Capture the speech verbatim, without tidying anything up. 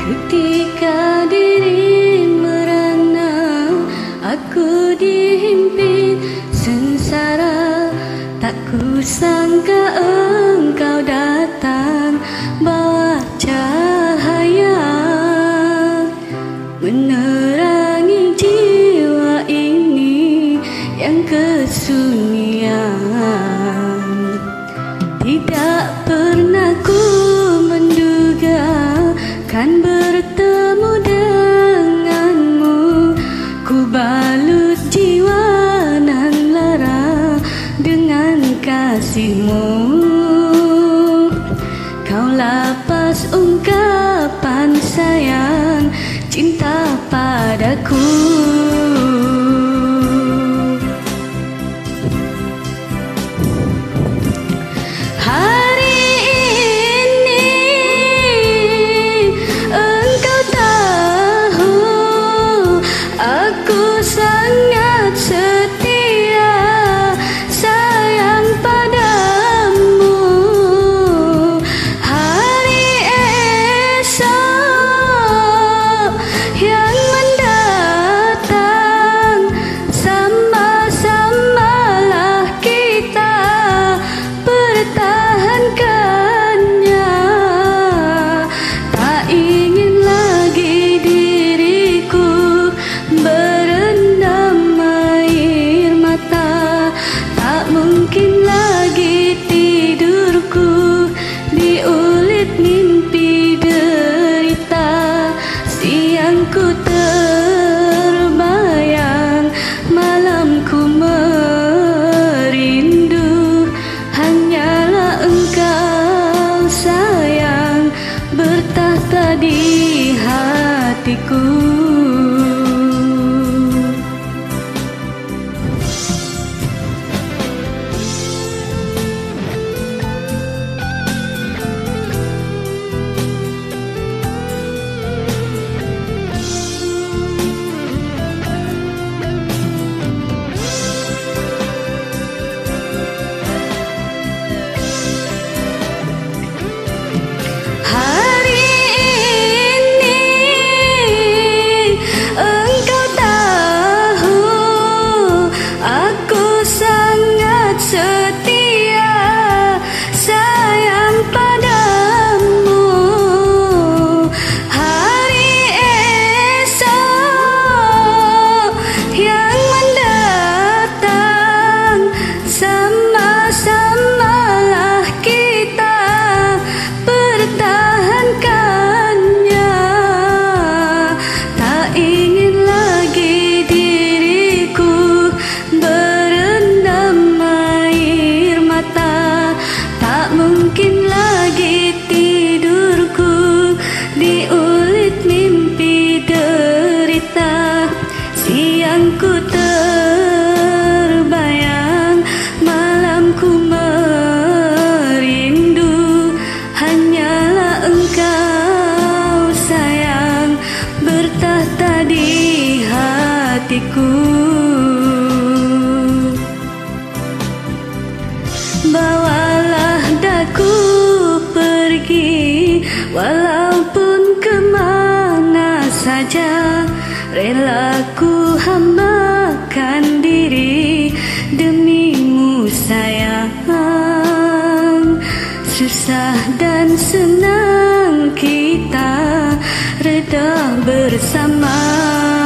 Ketika diri merana, aku dihimpit sengsara. Tak kusangka engkau datang bawa cahaya, menerangi jiwa ini yang kesunyian. Tidak pernah ku menduga kan bertemu denganmu. Ku balut jiwa nan lara dengan kasihmu. Kau lapas ungkapan sayang cinta padaku. Ku terbayang, malamku merindu. Hanyalah engkau sayang bertahta di hatiku. Mungkin lagi tidurku diulit mimpi derita. Siangku terbayang, malamku merindu. Hanyalah engkau sayang bertahta di hatiku. Bawalah daku pergi, walaupun kemana saja. Rela ku hambakan diri demimu sayang. Susah dan senang kita reda bersama.